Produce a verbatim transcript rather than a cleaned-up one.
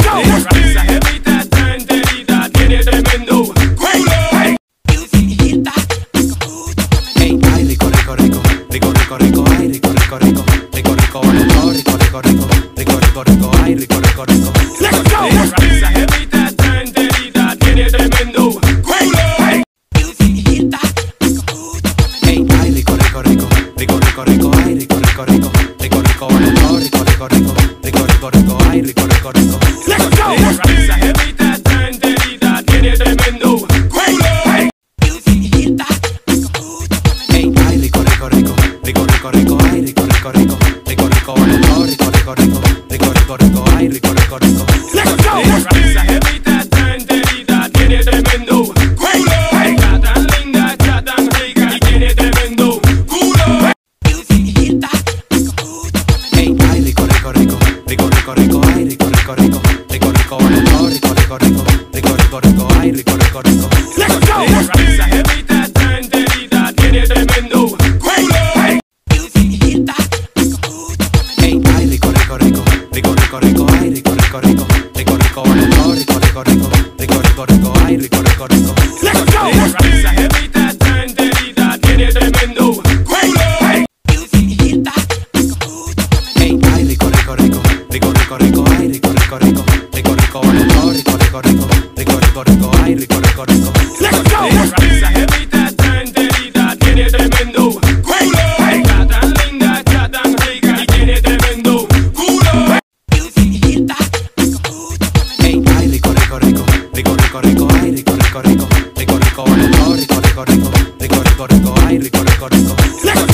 go. Esa jevita está enterita, tiene tremendo culo. Ey, ay, rico, rico, rico, rico, rico, rico, ay, rico, rico, rico, rico, rico, rico, rico, rico, rico, rico, rico, rico, ay, rico, rico, rico. Let's go. Esa jevita está enterita, tiene tremendo culo. Ey, ay, rico, rico, rico, rico, rico, rico, ay, rico, rico, rico, rico, rico, rico, rico, rico, rico, rico, rico, rico, ay, rico, rico, rico. Let's go. Esa jevita está enterita, tiene tremendo culo. Ey, ay, rico, rico, rico, rico, rico, rico, ay, rico, rico, rico, rico, rico, rico, rico, rico, rico, rico, rico, rico, ay, rico, rico, rico. Let's go. Esa jevita está enterita, tiene tremendo culo. Está tan linda, está tan rica y tiene tremendo culo. Ey, ay, rico, rico, rico, rico, rico, rico, ay, rico, rico, rico, rico, rico, rico, rico, rico, rico, rico, rico, rico, ay, rico, rico, rico. Let's go. Esa jevita está enterita, tiene tremendo culo. Ey, ay, rico, rico, rico, rico, rico, rico, ay, rico, rico, rico, rico, rico, rico, rico, rico, rico, rico, rico, rico, ay, rico, rico, rico. Let's go. Esa jevita está enterita, tiene tremendo culo. Ey, ay, rico, rico, rico, rico, rico, rico, ay, rico, rico, rico, rico, rico, rico, rico, rico, rico, rico, rico, rico, ay, rico, rico, rico. Let's go. Esa jevita está enterita, tiene tremendo culo. Está tan linda, está tan rica y tiene tremendo culo. Ey, ay, rico, rico, rico, rico, rico, rico, ay, rico, rico, rico, rico, rico, rico, rico, rico, rico, rico, rico, rico, ay, rico, rico, rico. Let's